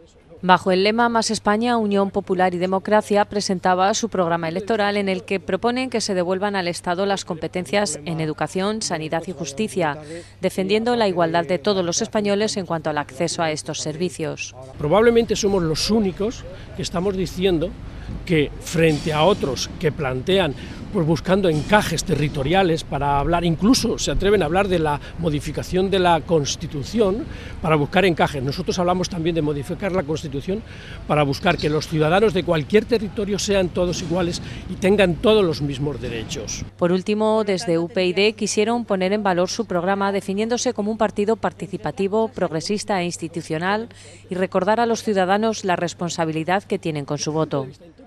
Bajo el lema Más España, Unión Popular y Democracia presentaba su programa electoral en el que proponen que se devuelvan al Estado las competencias en educación, sanidad y justicia, defendiendo la igualdad de todos los españoles en cuanto al acceso a estos servicios. Probablemente somos los únicos que estamos diciendo que frente a otros que plantean, pues buscando encajes territoriales para hablar, incluso se atreven a hablar de la modificación de la Constitución para buscar encajes. Nosotros hablamos también de modificar la Constitución para buscar que los ciudadanos de cualquier territorio sean todos iguales y tengan todos los mismos derechos. Por último, desde UPyD quisieron poner en valor su programa definiéndose como un partido participativo, progresista e institucional y recordar a los ciudadanos la responsabilidad que tienen con su voto.